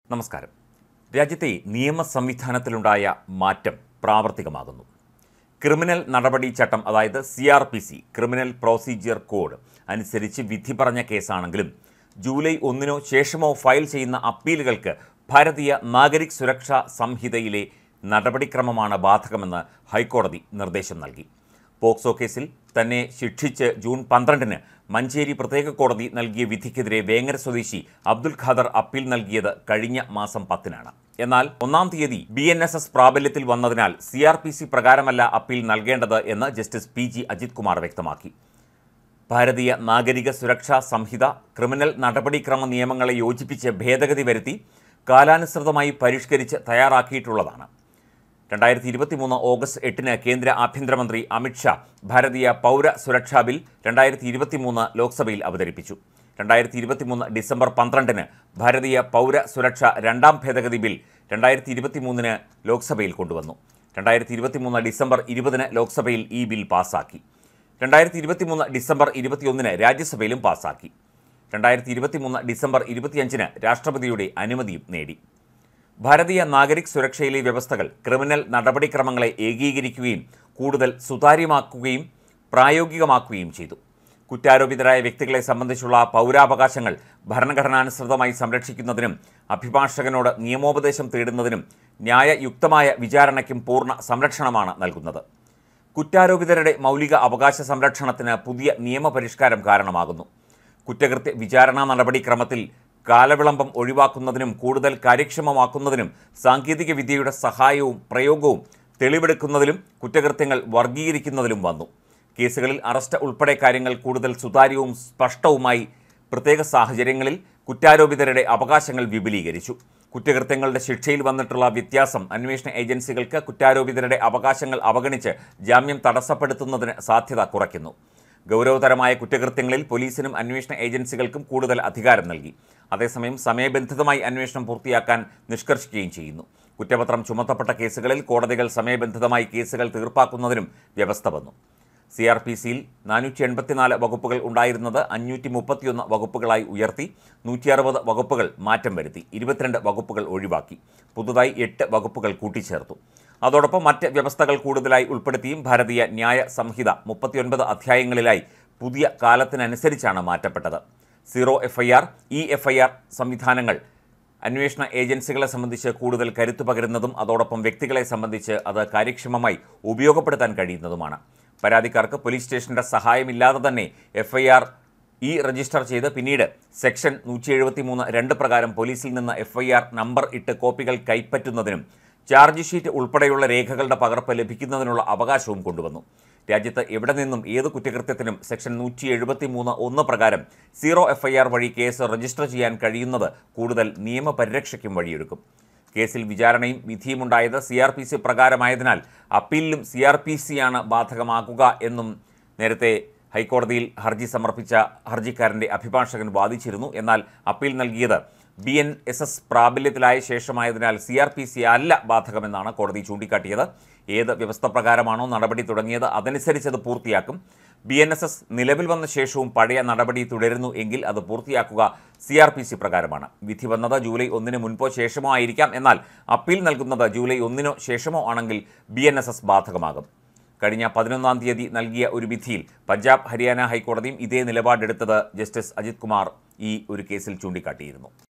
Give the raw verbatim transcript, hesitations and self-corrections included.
നമസ്കാരം. രാജ്യത്തെ നിയമ സംവിധാനത്തിലുണ്ടായ മാറ്റം പ്രാവർത്തികമാകുന്നു. ക്രിമിനൽ നടപടി ചട്ടം, അതായത് C R P C criminal procedure code അനുസരിച്ച് വിധി പറഞ്ഞ കേസാണെങ്കിലും ജൂലൈ ഒന്നിനോ ശേഷമോ ഫയൽ ചെയ്യുന്ന അപ്പീലുകൾക്ക് ഭാരതീയ നാഗരിക് സുരക്ഷാ സംഹിതയിലെ നടപടിക്രമമാണ് ബാധകമെന്ന് ഹൈക്കോടതി നിർദ്ദേശം നൽകി. പോക്സോ കേസിൽ തന്നെ ശിക്ഷിച്ച് ജൂൺ പന്ത്രണ്ടിന് മഞ്ചേരി പ്രത്യേക കോടതി നൽകിയ വിധിക്കെതിരെ വേങ്ങര സ്വദേശി അബ്ദുൽ ഖാദർ അപ്പീൽ നൽകിയത് കഴിഞ്ഞ മാസം പത്തിനാണ്. എന്നാൽ ഒന്നാം തീയതി ബി എൻ എസ് എസ് പ്രാബല്യത്തിൽ വന്നതിനാൽ സി ആർ പി സി പ്രകാരമല്ല അപ്പീൽ നൽകേണ്ടത് എന്ന് justice P G Ajith Kumar വ്യക്തമാക്കി. ഭാരതീയ നാഗരിക സുരക്ഷാ സംഹിത ക്രിമിനൽ നടപടിക്രമ നിയമങ്ങളെ യോജിപ്പിച്ച് ഭേദഗതി വരുത്തി കാലാനുസൃതമായി പരിഷ്കരിച്ച് തയ്യാറാക്കിയിട്ടുള്ളതാണ്. രണ്ടായിരത്തി ഇരുപത്തി മൂന്ന് ഓഗസ്റ്റ് എട്ടിന് കേന്ദ്ര ആഭ്യന്തരമന്ത്രി അമിത്ഷാ ഭാരതീയ പൗര സുരക്ഷാ ബിൽ രണ്ടായിരത്തി ഇരുപത്തി മൂന്ന് ലോക്സഭയിൽ അവതരിപ്പിച്ചു. രണ്ടായിരത്തി ഇരുപത്തി മൂന്ന് ഡിസംബർ പന്ത്രണ്ടിന് ഭാരതീയ പൗര സുരക്ഷ രണ്ടാം ഭേദഗതി ബിൽ രണ്ടായിരത്തി ഇരുപത്തി മൂന്നിന് ലോക്സഭയിൽ കൊണ്ടുവന്നു. രണ്ടായിരത്തി ഇരുപത്തി മൂന്ന് ഡിസംബർ ഇരുപതിന് ലോക്സഭയിൽ ഈ ബിൽ പാസാക്കി. രണ്ടായിരത്തി ഇരുപത്തി മൂന്ന് ഡിസംബർ ഇരുപത്തിയൊന്നിന് രാജ്യസഭയിലും പാസാക്കി. രണ്ടായിരത്തി ഇരുപത്തി മൂന്ന് ഡിസംബർ ഇരുപത്തിയഞ്ചിന് രാഷ്ട്രപതിയുടെ അനുമതിയും നേടി. ഭാരതീയ നാഗരിക് സുരക്ഷയിലെ വ്യവസ്ഥകൾ ക്രിമിനൽ നടപടിക്രമങ്ങളെ ഏകീകരിക്കുകയും കൂടുതൽ സുതാര്യമാക്കുകയും പ്രായോഗികമാക്കുകയും ചെയ്തു. കുറ്റാരോപിതരായ വ്യക്തികളെ സംബന്ധിച്ചുള്ള പൗരാവകാശങ്ങൾ ഭരണഘടനാനുസൃതമായി സംരക്ഷിക്കുന്നതിനും അഭിഭാഷകനോട് നിയമോപദേശം തേടുന്നതിനും ന്യായയുക്തമായ വിചാരണയ്ക്കും പൂർണ്ണ സംരക്ഷണമാണ് നൽകുന്നത്. കുറ്റാരോപിതരുടെ മൗലിക അവകാശ സംരക്ഷണത്തിന് പുതിയ നിയമപരിഷ്കാരം കാരണമാകുന്നു. കുറ്റകൃത്യ വിചാരണാ നടപടിക്രമത്തിൽ കാലവിളംബം ഒഴിവാക്കുന്നതിനും കൂടുതൽ കാര്യക്ഷമമാക്കുന്നതിനും സാങ്കേതിക വിദ്യയുടെ സഹായവും പ്രയോഗവും തെളിവെടുക്കുന്നതിലും കുറ്റകൃത്യങ്ങൾ വർഗീകരിക്കുന്നതിലും വന്നു. കേസുകളിൽ അറസ്റ്റ് ഉൾപ്പെടെ കാര്യങ്ങൾ കൂടുതൽ സുതാര്യവും സ്പഷ്ടവുമായി പ്രത്യേക സാഹചര്യങ്ങളിൽ കുറ്റാരോപിതരുടെ അവകാശങ്ങൾ വിപുലീകരിച്ചു. കുറ്റകൃത്യങ്ങളുടെ ശിക്ഷയിൽ വന്നിട്ടുള്ള വ്യത്യാസം അന്വേഷണ ഏജൻസികൾക്ക് കുറ്റാരോപിതരുടെ അവകാശങ്ങൾ അവഗണിച്ച് ജാമ്യം തടസ്സപ്പെടുത്തുന്നതിന് സാധ്യത കുറയ്ക്കുന്നു. ഗൗരവതരമായ കുറ്റകൃത്യങ്ങളിൽ പോലീസിനും അന്വേഷണ ഏജൻസികൾക്കും കൂടുതൽ അധികാരം നൽകി. അതേസമയം സമയബന്ധിതമായി അന്വേഷണം പൂർത്തിയാക്കാൻ നിഷ്കർഷിക്കുകയും ചെയ്യുന്നു. കുറ്റപത്രം ചുമത്തപ്പെട്ട കേസുകളിൽ കോടതികൾ സമയബന്ധിതമായി കേസുകൾ തീർപ്പാക്കുന്നതിനും വ്യവസ്ഥ വന്നു. സി ആർ പി സിയിൽ നാനൂറ്റി എൺപത്തിനാല് വകുപ്പുകൾ ഉണ്ടായിരുന്നത് അഞ്ഞൂറ്റി മുപ്പത്തിയൊന്ന് വകുപ്പുകളായി ഉയർത്തി. നൂറ്റി അറുപത് വകുപ്പുകൾ മാറ്റം വരുത്തി. ഇരുപത്തിരണ്ട് വകുപ്പുകൾ ഒഴിവാക്കി. പുതുതായി എട്ട് വകുപ്പുകൾ കൂട്ടിച്ചേർത്തു. അതോടൊപ്പം മറ്റ് വ്യവസ്ഥകൾ കൂടുതലായി ഉൾപ്പെടുത്തിയും ഭാരതീയ ന്യായ സംഹിത മുപ്പത്തിയൊൻപത് അധ്യായങ്ങളിലായി പുതിയ കാലത്തിനനുസരിച്ചാണ് മാറ്റപ്പെട്ടത്. Zero F I R, E F I R സംവിധാനങ്ങൾ അന്വേഷണ ഏജൻസികളെ സംബന്ധിച്ച് കൂടുതൽ കരുത്തു പകരുന്നതും അതോടൊപ്പം വ്യക്തികളെ സംബന്ധിച്ച് അത് കാര്യക്ഷമമായി ഉപയോഗപ്പെടുത്താൻ കഴിയുന്നതുമാണ്. പരാതിക്കാർക്ക് പോലീസ് സ്റ്റേഷന്റെ സഹായമില്ലാതെ തന്നെ F I R E register ചെയ്ത് പിന്നീട് സെക്ഷൻ നൂറ്റി എഴുപത്തി മൂന്ന് രണ്ട് പ്രകാരം പോലീസിൽ നിന്ന് എഫ് ഐ ആർ നമ്പർ ഇട്ട് കോപ്പികൾ കൈപ്പറ്റുന്നതിനും ചാർജ് ഷീറ്റ് ഉൾപ്പെടെയുള്ള രേഖകളുടെ പകർപ്പ് ലഭിക്കുന്നതിനുള്ള അവകാശവും കൊണ്ടുവന്നു. രാജ്യത്ത് എവിടെ നിന്നും ഏത് കുറ്റകൃത്യത്തിനും സെക്ഷൻ നൂറ്റി എഴുപത്തി മൂന്ന് ഒന്ന് പ്രകാരം സീറോ എഫ് ഐ ആർ വഴി കേസ് രജിസ്റ്റർ ചെയ്യാൻ കഴിയുന്നത് കൂടുതൽ നിയമപരിരക്ഷയ്ക്കും വഴിയൊരുക്കും. കേസിൽ വിചാരണയും വിധിയുമുണ്ടായത് സി ആർ പി സി പ്രകാരമായതിനാൽ അപ്പീലിലും സി ആർ പി സിയാണ് ബാധകമാക്കുക എന്നും നേരത്തെ ഹൈക്കോടതിയിൽ ഹർജി സമർപ്പിച്ച ഹർജിക്കാരൻ്റെ അഭിഭാഷകൻ വാദിച്ചിരുന്നു. എന്നാൽ അപ്പീൽ നൽകിയത് ബി എൻ എസ് എസ് പ്രാബല്യത്തിലായ ശേഷമായതിനാൽ സി ആർ പി സി അല്ല ബാധകമെന്നാണ് കോടതി ചൂണ്ടിക്കാട്ടിയത്. ഏത് വ്യവസ്ഥ പ്രകാരമാണോ നടപടി തുടങ്ങിയത് അതനുസരിച്ച് അത് പൂർത്തിയാക്കും. ബി എൻ എസ് എസ് നിലവിൽ വന്ന ശേഷവും പഴയ നടപടി തുടരുന്നു എങ്കിൽ അത് പൂർത്തിയാക്കുക സി ആർ പി സി പ്രകാരമാണ്. വിധി വന്നത് ജൂലൈ ഒന്നിന് മുൻപോ ശേഷമോ ആയിരിക്കാം. എന്നാൽ അപ്പീൽ നൽകുന്നത് ജൂലൈ ഒന്നിനോ ശേഷമോ ആണെങ്കിൽ ബി എൻ എസ് എസ് ബാധകമാകും. കഴിഞ്ഞ പതിനൊന്നാം തീയതി നൽകിയ ഒരു വിധിയിൽ പഞ്ചാബ് ഹരിയാന ഹൈക്കോടതിയും ഇതേ നിലപാടെടുത്തത് ജസ്റ്റിസ് അജിത് കുമാർ ഈ ഒരു കേസിൽ ചൂണ്ടിക്കാട്ടിയിരുന്നു.